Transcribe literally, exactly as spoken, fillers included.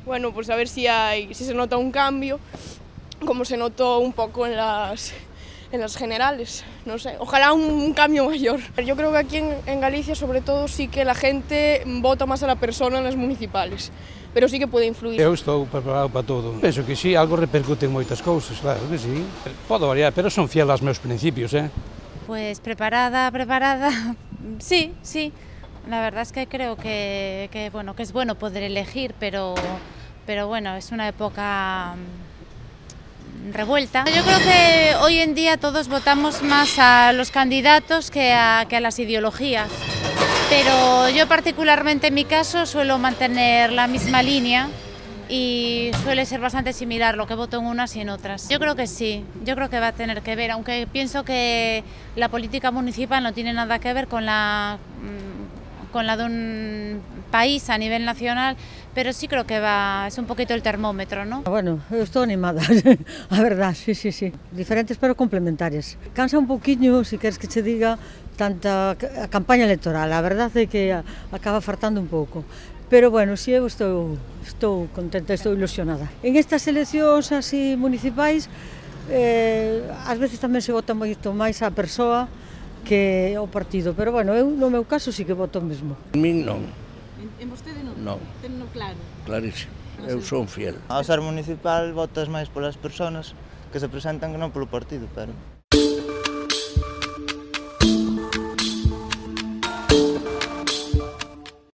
Bueno, pues a ver si, hay, si se nota un cambio, como se notó un poco en las, en las generales, no sé, ojalá un, un cambio mayor. Yo creo que aquí en, en Galicia, sobre todo, sí que la gente vota más a la persona en las municipales, pero sí que puede influir. Eu estou preparado para todo. Penso que sí, algo repercute en moitas cousas, claro que sí. Podo variar, pero son fiel aos meus principios, eh? Pues preparada, preparada, sí, sí. La verdad es que creo que, que, bueno, que es bueno poder elegir, pero, pero bueno, es una época revuelta. Yo creo que hoy en día todos votamos más a los candidatos que a, que a las ideologías, pero yo particularmente en mi caso suelo mantener la misma línea y suele ser bastante similar lo que voto en unas y en otras. Yo creo que sí, yo creo que va a tener que ver, aunque pienso que la política municipal no tiene nada que ver con la, con la de un país a nivel nacional, pero sí creo que va, es un poquito el termómetro, ¿no? Bueno, eu estou animada, a verdad, sí, sí, sí. Diferentes pero complementarias. Cansa un poquinho, si queres que che diga, tanta a campaña electoral, a verdad é que acaba fartando un pouco. Pero bueno, si eu estou, estou contenta, estou ilusionada. En estas eleccións así municipais, eh, ás veces tamén se vota moito máis a persoa que o partido, pero bueno, eu no meu caso sí que voto mesmo. En min non. En vostede non? Non. Tenno claro. Clarísimo. Eu son fiel. Ao ser municipal votas máis polas persoas que se presentan que non polo partido, pero